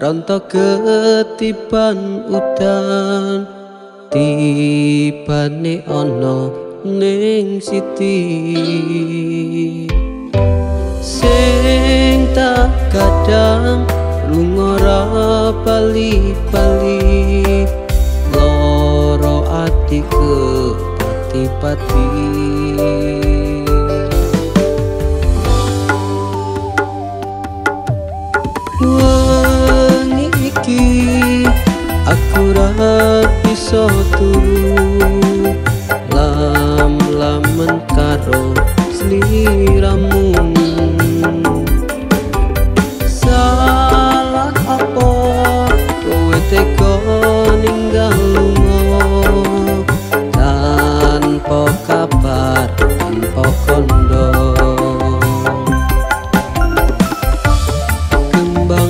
rontok ketiban udan tibane ana ning siti sing tak kadang lunga ra bali-bali loro ati ke pati-pati wengi iki aku ra bisa turu lam-lamen karo sliramu salah apa kowe tega ninggal lunga tanpa kabar tanpa kondo kembang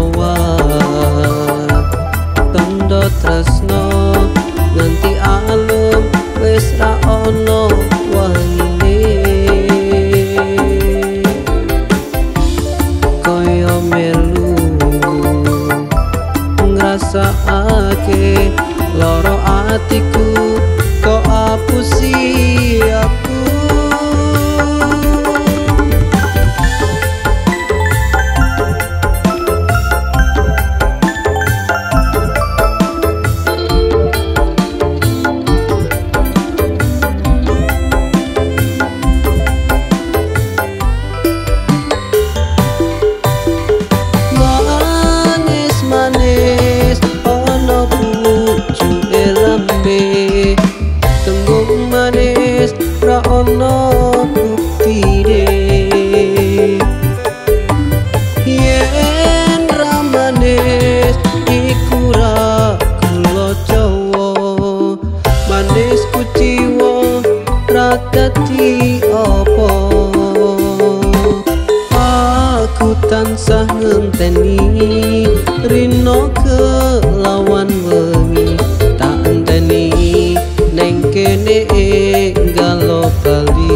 mawar tanda tresno nganti alum wis ra ono wangine kaya melu ngrasakake loro atiku kok apusi aku ra ono buktine yen ra manis iku ra kula Jawa manis kuciwa ra dadi apa aku tansah ngenteni rino kelawan wengi tak enteni neng kene galo bali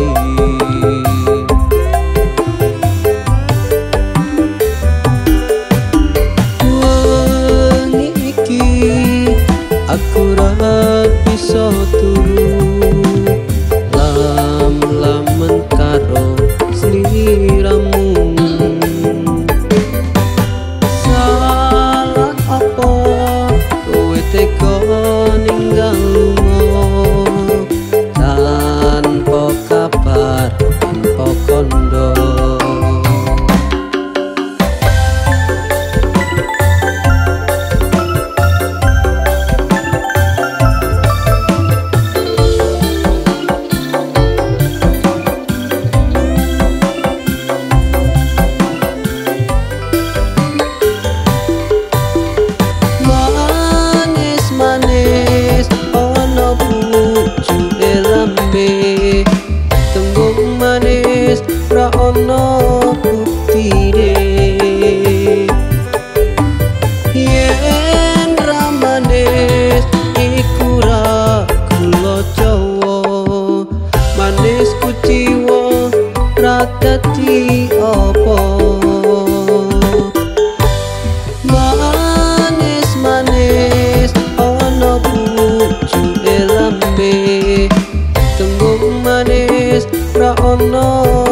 wengi iki aku ra bisa turu lam-lamen karo sliramu salah apa kowe tega ninggal tanpa kabar tanpa kondo manis-manis ono bujuke lambe tembung manis ra ono buktine yen ra manis iku ra kula Jawa manis kuciwa ra dadi apa manis-manis ono bujuke lambe tembung manis ra ono